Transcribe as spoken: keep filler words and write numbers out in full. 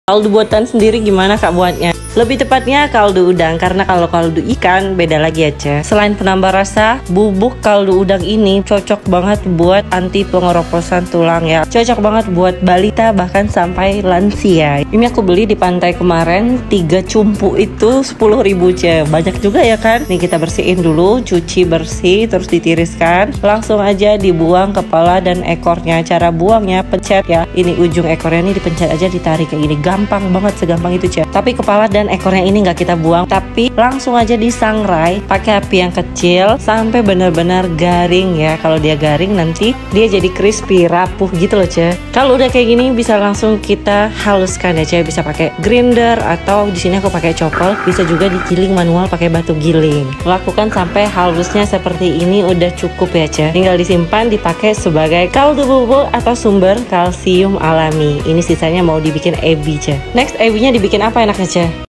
Kaldu buatan sendiri gimana Kak buatnya? Lebih tepatnya kaldu udang, karena kalau kaldu ikan beda lagi aja. Selain penambah rasa, bubuk kaldu udang ini cocok banget buat anti pengeroposan tulang ya. Cocok banget buat balita bahkan sampai lansia. Ini aku beli di pantai kemarin, tiga cumpu itu sepuluh ribu aja. Banyak juga ya kan? Nih kita bersihin dulu, cuci bersih terus ditiriskan. Langsung aja dibuang kepala dan ekornya. Cara buangnya pencet ya. Ini ujung ekornya ini dipencet aja, ditarik kayak gini. Gampang banget, segampang itu aja. Tapi kepala dan ekornya ini nggak kita buang, tapi langsung aja disangrai pakai api yang kecil sampai benar-benar garing ya. Kalau dia garing nanti dia jadi crispy, rapuh gitu loh Ce. Kalau udah kayak gini bisa langsung kita haluskan ya Ce. Bisa pakai grinder atau di sini aku pakai chopper. Bisa juga digiling manual pakai batu giling. Lakukan sampai halusnya seperti ini udah cukup ya Ce. Tinggal disimpan dipakai sebagai kaldu bubuk atau sumber kalsium alami. Ini sisanya mau dibikin ebi Ce. Next ebinya dibikin apa enaknya Ce?